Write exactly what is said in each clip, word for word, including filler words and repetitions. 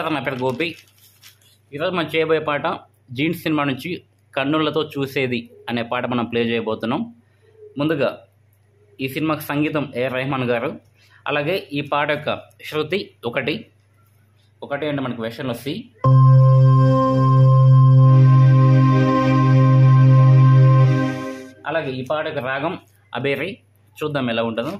నమస్కారం, నా పేరు గోపి. ఈరోజు మనం చేయబోయే పాట జీన్స్ సినిమా నుంచి కన్నులతో చూసేది అనే పాట మనం ప్లే చేయబోతున్నాం. ముందుగా ఈ సినిమాకి సంగీతం ఏ రెహమాన్ గారు. అలాగే ఈ పాట యొక్క శృతి ఒకటి ఒకటి అంటే మనకి వెర్షన్లో సి. అలాగే ఈ పాట యొక్క రాగం అబేరి. చూద్దాం ఎలా ఉంటుందో.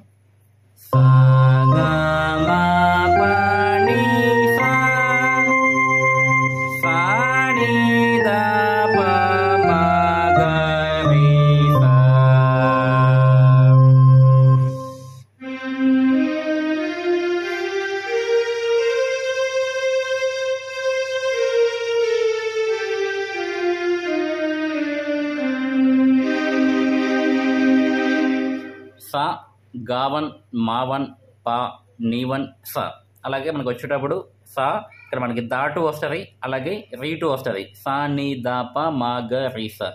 సా గావన్ మావన్ పా నీవన్ సా. అలాగే మనకు వచ్చేటప్పుడు సా ఇక్కడ మనకి దాటు వస్తుంది, అలాగే రీటు వస్తుంది. సా నీ దా ప మా గ రీ సా.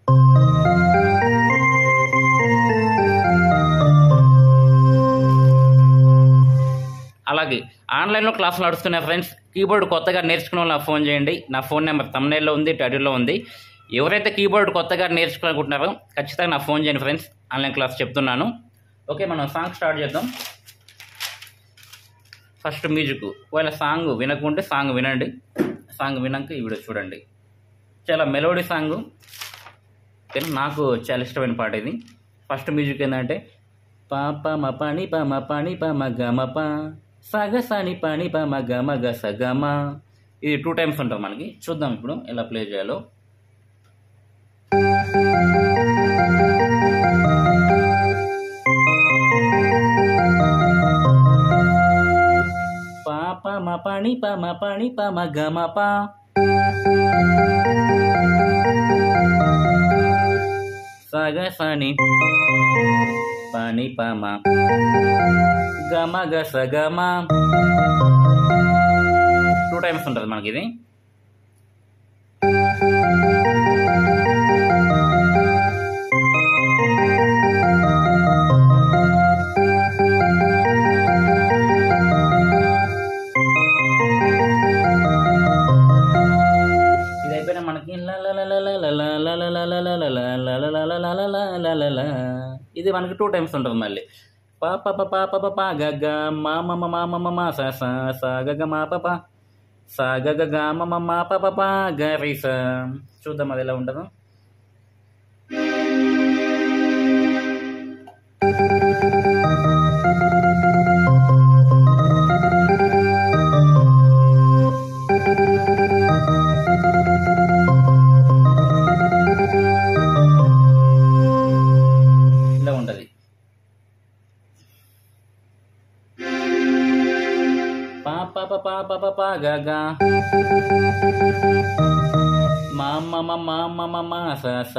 అలాగే ఆన్లైన్లో క్లాసులు నడుస్తున్నాయి ఫ్రెండ్స్. కీబోర్డ్ కొత్తగా నేర్చుకునే వాళ్ళు నాకు ఫోన్ చేయండి. నా ఫోన్ నెంబర్ తమ్నైల్లో ఉంది, టైటిల్లో ఉంది. ఎవరైతే కీబోర్డ్ కొత్తగా నేర్చుకోవాలనుకుంటున్నారో ఖచ్చితంగా నా ఫోన్ చేయండి ఫ్రెండ్స్. ఆన్లైన్ క్లాస్ చెప్తున్నాను. ఓకే, మనం సాంగ్ స్టార్ట్ చేద్దాం. First music. ఒకవేళ సాంగ్ వినకుంటే సాంగ్ వినండి, సాంగ్ వినాక ఈ వీడియో చూడండి. చాలా మెలోడీ సాంగ్, నాకు చాలా ఇష్టమైన పాట ఇది. ఫస్ట్ మ్యూజిక్ ఏంటంటే పా ప మ పని ప మ పని ప మ గ మ ప సగ సని పని ప మ గ మ గ స గ మ. ఇది టూ టైమ్స్ ఉంటుంది మనకి. చూద్దాం ఇప్పుడు ఎలా ప్లే చేయాలో. ప మ పని ప మ పని ప మ గ మ ప సగ సని పని ప మ గ మ గ స గ మ. టూ టైమ్స్ ఉంటుంది మనకి ఇది. ఇది మనకి టూ టైమ్స్ ఉంటుంది మళ్ళీ. పా ప ప పా ప ప గ గ మా మ మ మా మ మా స స స గ గ మా ప ప స గ గ గ మ మ మా ప ప ప గ రి స. చూద్దాం అది ఎలా ఉంటుందో. ఇలా ఉంటుంది. పా ప ప పా ప ప ప గ గ మా మ మ మా మ మ మా స స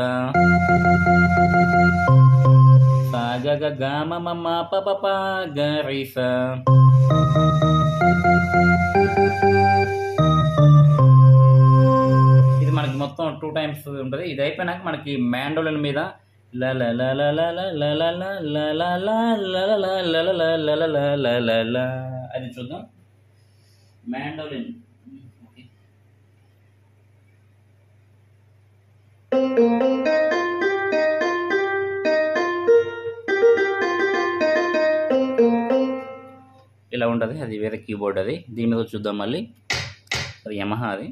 స గ గ గ మ మ మా ప ప ప గ రి స. ఇది మనకి మొత్తం టూ టైమ్స్ ఉంటుంది. ఇది అయిపోయినాక మనకి మ్యాండోలిన్ మీద అది చూద్దాం. మ్యాండోలిన్ ఇలా ఉంటుంది. అది వేరే కీబోర్డ్. అది దీని మీద చూద్దాం మళ్ళీ. అది యమహా. అది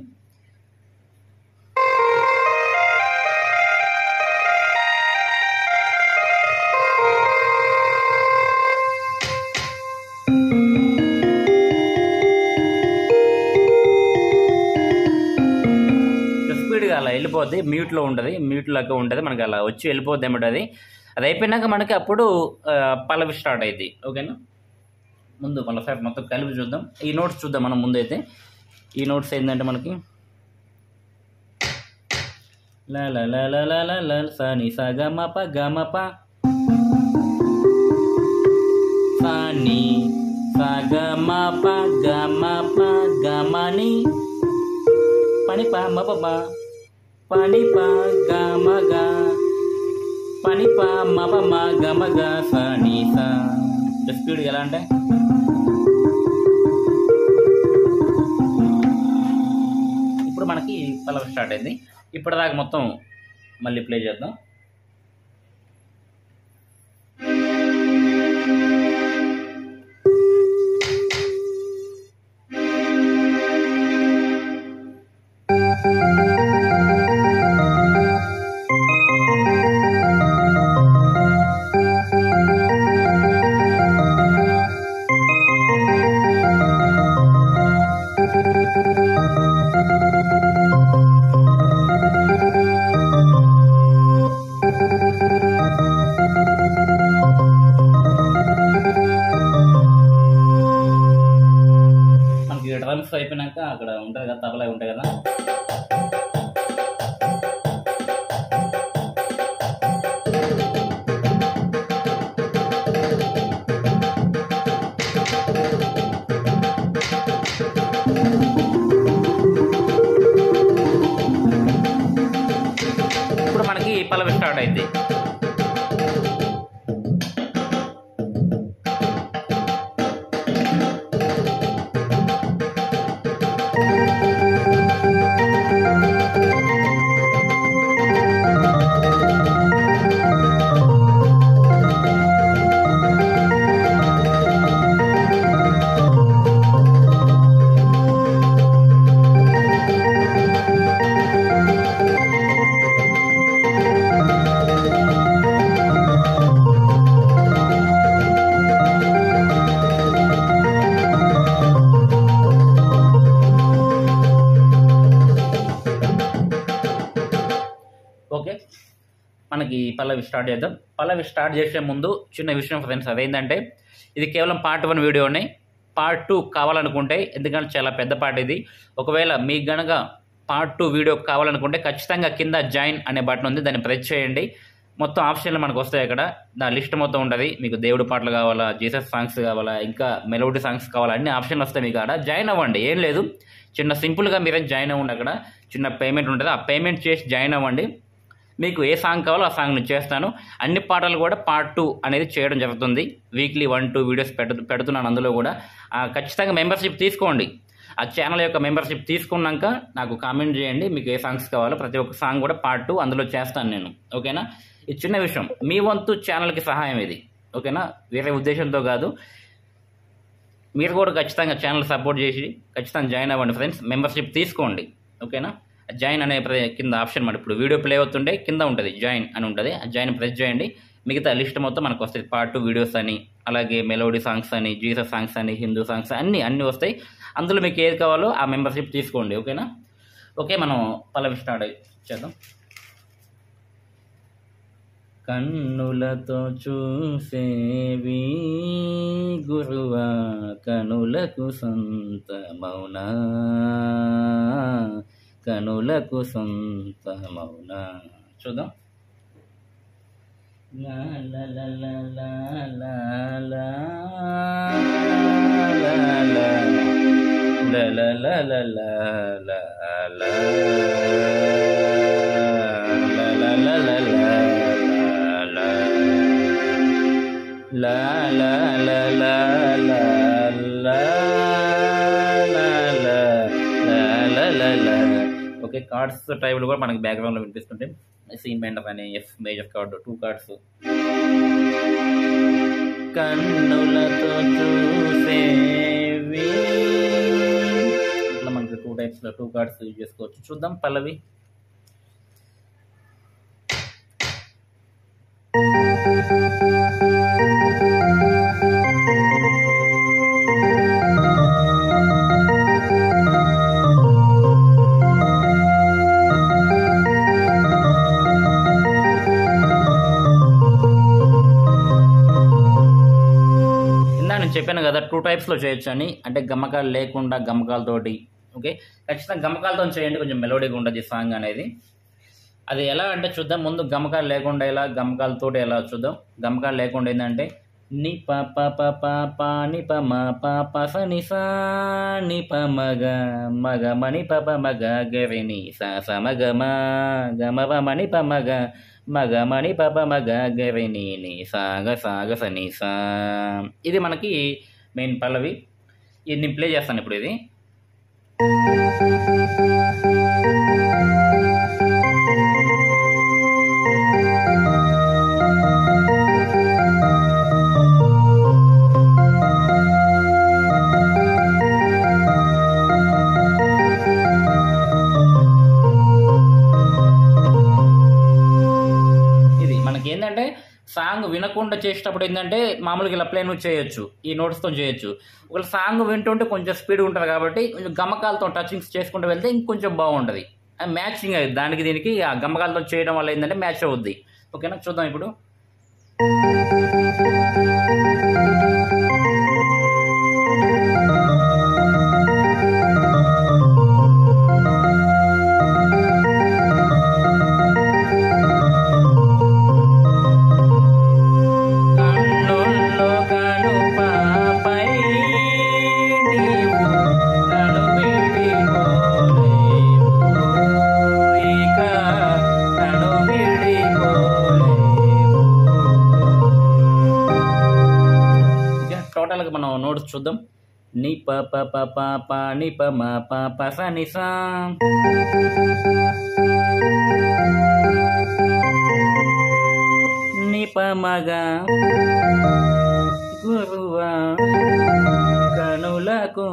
స్పీడ్గా అలా వెళ్ళిపోద్ది. మ్యూట్లో ఉంటుంది, మ్యూట్ లాగా ఉంటుంది మనకి. అలా వచ్చి వెళ్ళిపోద్ది ఏమిటి అది. అది అయిపోయినాక మనకి అప్పుడు పల్లవి స్టార్ట్ అయింది. ఓకేనా, ముందు మళ్ళీ సార్ మొత్తం కలిపి చూద్దాం. ఈ నోట్స్ చూద్దాం మనం ముందు అయితే. ఈ నోట్స్ ఏంటంటే మనకి ల ల ల ల ల ల ల స ని స గ మ ప గ మ ప స ని స గ మ ప గ మ ప గ మ ని పని ప మ ప ప పని ప గ మ గ పని ప మ ప మ గ మ గ స ని స. స్పీడ్ ఎలా అంటే పల్లవి స్టార్ట్ అయింది. ఇప్పటిదాకా మొత్తం మళ్ళీ ప్లే చేద్దాం. డ్రమ్స్ అయిపోయినాక అక్కడ ఉంటుంది కదా, తబలా ఉంటాయి కదా, ఇప్పుడు మనకి పల్లవి స్టార్ట్ అయింది. ఓకే, మనకి పల్లవి స్టార్ట్ చేద్దాం. పల్లవి స్టార్ట్ చేసే ముందు చిన్న విషయం ఫ్రెండ్స్, అదేంటంటే ఇది కేవలం పార్ట్ వన్ వీడియోనే. పార్ట్ టూ కావాలనుకుంటే, ఎందుకంటే చాలా పెద్ద పార్ట్ ఇది, ఒకవేళ మీకు గనక పార్ట్ టూ వీడియో కావాలనుకుంటే ఖచ్చితంగా కింద జాయిన్ అనే బటన్ ఉంది, దాన్ని ప్రెస్ చేయండి. మొత్తం ఆప్షన్లు మనకు వస్తాయి అక్కడ, నా లిస్ట్ మొత్తం ఉంటుంది. మీకు దేవుడి పాటలు కావాలా, జీసస్ సాంగ్స్ కావాలా, ఇంకా మెలోడీ సాంగ్స్ కావాలా, అన్ని ఆప్షన్లు వస్తాయి మీకు అక్కడ. జాయిన్ అవ్వండి, ఏం లేదు, చిన్న సింపుల్గా మీరేం జాయిన్ అవ్వండి. అక్కడ చిన్న పేమెంట్ ఉంటుంది, ఆ పేమెంట్ చేసి జాయిన్ అవ్వండి. మీకు ఏ సాంగ్ కావాలో ఆ సాంగ్ నేను చేస్తాను. అన్ని పాటలు కూడా పార్ట్ టూ అనేది చేయడం జరుగుతుంది. వీక్లీ వన్ టూ వీడియోస్ పెట్టు పెడుతున్నాను అందులో కూడా. ఖచ్చితంగా మెంబర్షిప్ తీసుకోండి. ఆ ఛానల్ యొక్క మెంబర్షిప్ తీసుకున్నాక నాకు కామెంట్ చేయండి మీకు ఏ సాంగ్స్ కావాలో. ప్రతి ఒక్క సాంగ్ కూడా పార్ట్ టూ అందులో చేస్తాను నేను, ఓకేనా. ఇది చిన్న విషయం, మీ వంతు ఛానల్కి సహాయం ఇది, ఓకేనా, వేరే ఉద్దేశంతో కాదు. మీరు కూడా ఖచ్చితంగా ఛానల్ సపోర్ట్ చేసి ఖచ్చితంగా జాయిన్ అవ్వండి ఫ్రెండ్స్. మెంబర్షిప్ తీసుకోండి, ఓకేనా. జాయిన్ అనే కింద ఆప్షన్ మరి ఇప్పుడు వీడియో ప్లే అవుతుంటే కింద ఉంటుంది జాయిన్ అని ఉంటుంది, ఆ జాయిన్ ప్రెస్ చేయండి. మిగతా లిస్ట్ మొత్తం మనకు వస్తాయి, పార్ట్ టూ వీడియోస్ అని, అలాగే మెలోడీ సాంగ్స్ అని, జీసస్ సాంగ్స్ అని, హిందూ సాంగ్స్ అన్నీ అన్నీ వస్తాయి. అందులో మీకు ఏది కావాలో ఆ మెంబర్షిప్ తీసుకోండి, ఓకేనా. ఓకే, మనం పల్లవి స్టార్ట్ చేద్దాం. కన్నులతో చూసేవి గురువా కనులకు సొంతమౌనా, కనులకు సొంతమౌనా. చూద్దాం. లా లా లా లా లా లా లా లా లా లా లా లా లా లా ఓకే, కార్డ్స్ టైపులు కూడా మనకి బ్యాక్గ్రౌండ్లో వినిపిస్తుంటే సి మైనర్ అని, F major chord, two chords. కన్నులతో చూసేవి, ఇట్లా మనకి టూ టైప్స్లో టూ కార్డ్స్ యూజ్ చేసుకోవచ్చు. చూద్దాం పల్లవి. చెప్పాను కదా టూ టైప్స్లో చేయొచ్చు అని, అంటే గమ్మకాలు లేకుండా గమ్మకాలతోటి. ఓకే, ఖచ్చితంగా గమ్మకాలతో చేయండి, కొంచెం మెలోడీగా ఉంటుంది సాంగ్ అనేది. అది ఎలా అంటే చూద్దాం. ముందు గమ్మకాలు లేకుండా ఎలా, గమ్మకాలతోటి ఎలా చూద్దాం. గమ్మకాలు లేకుండా ఏంటంటే ని ప ప ప ప ప ని ప మ ప ప స ని సా ని ప మగ మగ మణి ప ప మగ గరి ని సా స మగ మ గ మ ప మణి ప మగ మగ మణి ప ప మగ గరి ని ని సాగ సాగ స ని సా. ఇది మనకి మెయిన్ పల్లవి. ఇది నేను ప్లే చేస్తాను ఇప్పుడు. ఇది సాంగ్ వినకుండా చేసేటప్పుడు ఏంటంటే మామూలుగా ఇలా ప్లేన్ చేయొచ్చు, ఈ నోట్స్తో చేయొచ్చు. ఒకవేళ సాంగ్ వింటుంటే కొంచెం స్పీడ్ ఉంటుంది కాబట్టి కొంచెం గమకాలతో టచింగ్స్ చేసుకుంటూ వెళ్తే ఇంకొంచెం బాగుంటుంది. మ్యాచింగ్ అది దానికి దీనికి ఆ గమకాలతో చేయడం వల్ల ఏంటంటే మ్యాచ్ అవుద్ది. ఓకేనా, చూద్దాం ఇప్పుడు. టోటల్గా మనం నోట్స్ చూద్దాం. ని ప ప ప ప ప ని ప మ ప ప స ని సా, ని ప మగ గురువ కనులకు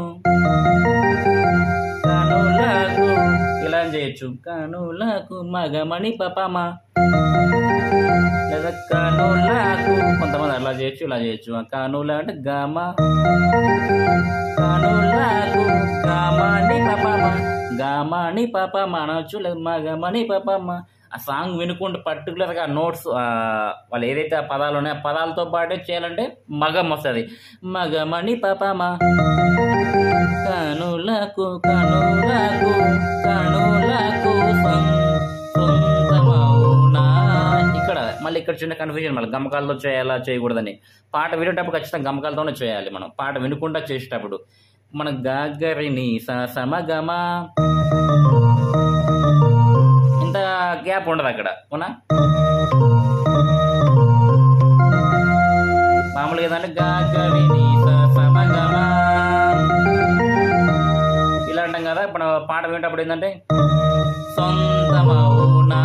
కనులకు ఇలా చేయొచ్చు. కనులకు మగమణి పపమ లేదా కనులకు, కొంతమంది అలా చేయొచ్చు, ఇలా చేయొచ్చు. కనుల అంటే గమ, కనులకు గమని పపమ, గమని పపమ అనవచ్చు, లేదా మగమని పపమ. ఆ సాంగ్ వినుకుంటూ పర్టికులర్గా నోట్స్ వాళ్ళు ఏదైతే ఆ పదాలు ఉన్నాయో ఆ పదాలతో పాటే చేయాలంటే మగం వస్తుంది. మగమని పపమ, కనులకు కనులకు కనులకు సొంతమౌనా. ఇక్కడ మళ్ళీ ఇక్కడ చిన్న కన్ఫ్యూజన్, మళ్ళీ గమకాలతో చేయాలా చేయకూడదని. పాట వినేటప్పుడు ఖచ్చితంగా గమకాలతోనే చేయాలి. మనం పాట వినుకుంటా చేసేటప్పుడు మన గగరిని సమగమ ఇంత గ్యాప్ ఉండదు అక్కడ, అవునా? మామూలుగా ఏదంటే గగరిని సమగమ ఇలా అంటాం కదా. ఇప్పుడు పాట వినేటప్పుడు ఏంటంటే సొంతమౌనా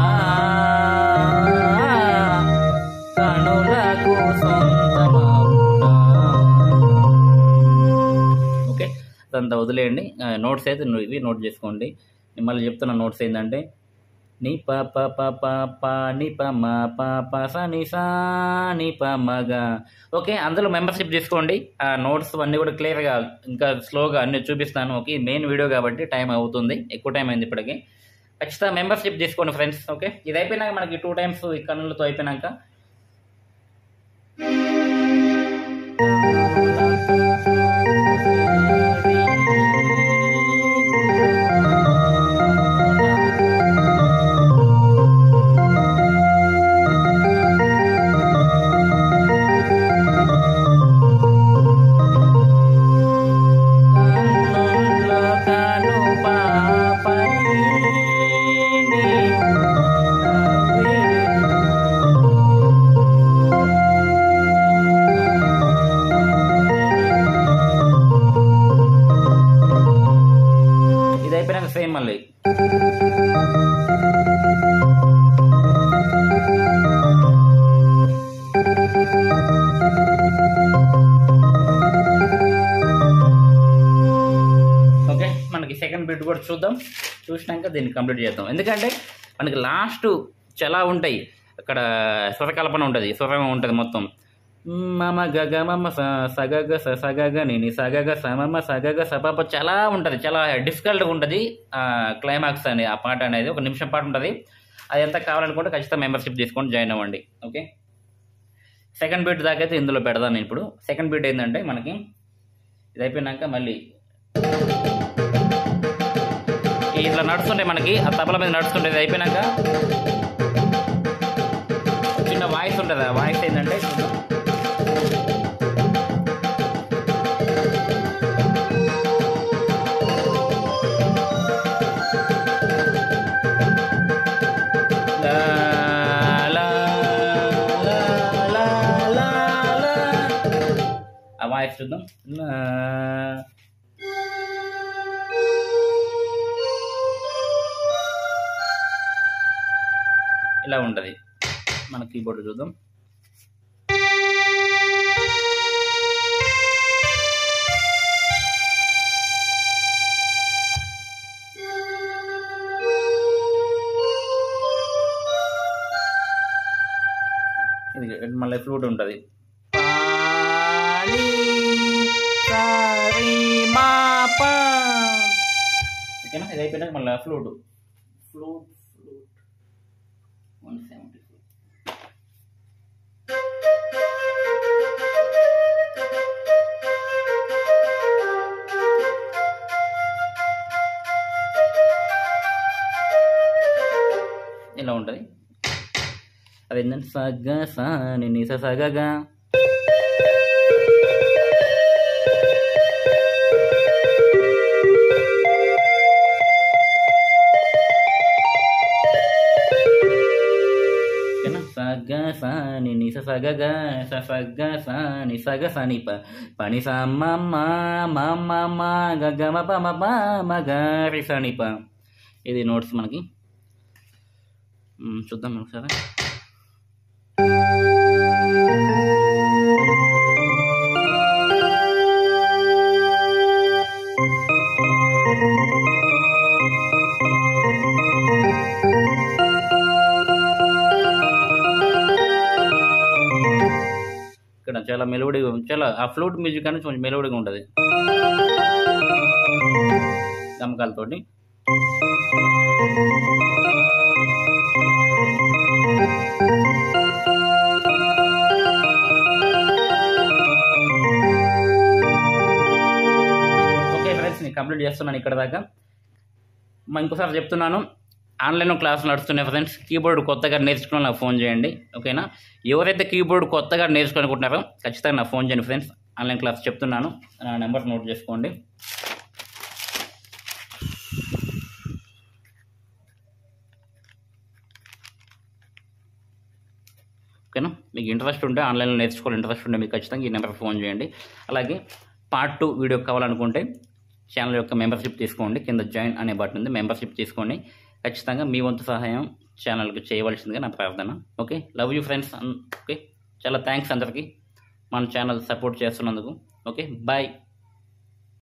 కనులకు సొంతమౌనా. ఓకే, అదంతా వదిలేయండి. నోట్స్ అయితే ఇవి నోట్ చేసుకోండి. నేను మళ్ళీ చెప్తున్న నోట్స్ ఏంటంటే ని ప ప ప ప ప ని ప మ ప ప స ని సా ని ప మగ. ఓకే, అందులో మెంబర్షిప్ తీసుకోండి. ఆ నోట్స్ అన్నీ కూడా క్లియర్గా ఇంకా స్లోగా అన్నీ చూపిస్తాను. ఓకే, మెయిన్ వీడియో కాబట్టి టైం అవుతుంది, ఎక్కువ టైం అయింది ఇప్పటికి. ఖచ్చితంగా మెంబర్షిప్ తీసుకోండి ఫ్రెండ్స్. ఓకే, ఇది అయిపోయినాక మనకి టూ టైమ్స్ ఈ కన్నులతో అయిపోయినాక సేమ్ మళ్ళీ ఓకే. మనకి సెకండ్ బిట్ కూడా చూద్దాం, చూసినాక దీన్ని కంప్లీట్ చేద్దాం. ఎందుకంటే మనకి లాస్ట్ చాలా ఉంటాయి, అక్కడ స్వరకల్పన ఉంటుంది, స్వరం ఉంటుంది మొత్తం. మమ గగ మమ స సగగ స సగగ నిని సగగ సమమ సగగ సపాప చాలా ఉంటుంది, చాలా డిఫికల్ట్గా ఉంటుంది. క్లైమాక్స్ అని ఆ పాట అనేది ఒక నిమిషం పాట ఉంటుంది. అది ఎంత కావాలనుకుంటే ఖచ్చితంగా మెంబర్షిప్ తీసుకొని జాయిన్ అవ్వండి. ఓకే, సెకండ్ బీట్ దాకా అయితే ఇందులో పెడతాను ఇప్పుడు. సెకండ్ బీట్ ఏంటంటే మనకి ఇది అయిపోయినాక మళ్ళీ ఇట్లా నడుస్తుంటే మనకి ఆ తబల మీద నడుస్తుంటే ఇది అయిపోయినాక చిన్న వాయిస్ ఉంటుంది. ఆ వాయిస్ ఏంటంటే ఆ వాయిస్ చూద్దాం. ఇలా ఉంటుంది మన కీబోర్డ్ చూద్దాం. అది మళ్ళీ ఫ్లూట్ ఉంటుంది. పాని సారి మా పా. ఓకేనా, ఇది అయిపోయినాక మళ్ళీ flute flute flute one seventy four. ఇలా ఉంటుంది. అదేంటంటే సగ సా ని స సగగా సగ సా ని స సగగా స సగ సా ని సగ స ని ప పని స మ మ మ మ మ గ గ మ ప మ ప మ గ రి స ని ప. ఇది నోట్స్ మనకి చూద్దాం ఒకసారి. ఇక్కడ చాలా మెలోడీగా, చాలా ఆ ఫ్లూట్ మ్యూజిక్ అనేది కొంచెం మెలోడీగా ఉంటుంది గమకాలతోటి. ఓకే ఫ్రెండ్స్, నేను కంప్లీట్ చేస్తున్నాను ఇక్కడ దాకా. మా ఇంకోసారి చెప్తున్నాను, ఆన్లైన్లో క్లాసులు నడుస్తున్నాయి ఫ్రెండ్స్. కీబోర్డ్ కొత్తగా నేర్చుకుని నాకు ఫోన్ చేయండి. ఓకేనా, ఎవరైతే కీబోర్డ్ కొత్తగా నేర్చుకోనుకుంటున్నారో ఖచ్చితంగా నాకు ఫోన్ చేయండి ఫ్రెండ్స్. ఆన్లైన్ క్లాస్ చెప్తున్నాను, నా నెంబర్ నోట్ చేసుకోండి. ఓకేనా, మీకు ఇంట్రెస్ట్ ఉంటే ఆన్లైన్లో నేర్చుకోవాలి, ఇంట్రెస్ట్ ఉంటే మీకు ఖచ్చితంగా ఈ నెంబర్కి ఫోన్ చేయండి. అలాగే పార్ట్ టూ వీడియో కావాలనుకుంటే ఛానల్ యొక్క మెంబర్షిప్ తీసుకోండి. కింద జాయిన్ అనే బటన్ ఉంది, మెంబర్షిప్ తీసుకోండి. ఖచ్చితంగా మీ వంతు సహాయం ఛానల్కి చేయవలసిందిగా నా ప్రార్థన. Okay, love you friends. Okay, చాలా థ్యాంక్స్ అందరికీ మన ఛానల్ సపోర్ట్ చేస్తున్నందుకు. Okay, bye.